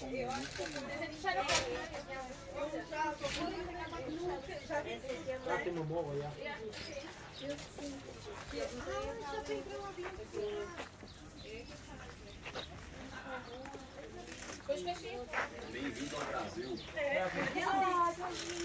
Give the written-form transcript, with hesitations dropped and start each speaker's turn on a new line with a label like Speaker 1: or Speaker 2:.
Speaker 1: Eu acho que
Speaker 2: já tem uma mola, já.
Speaker 3: Bem-vindo ao Brasil.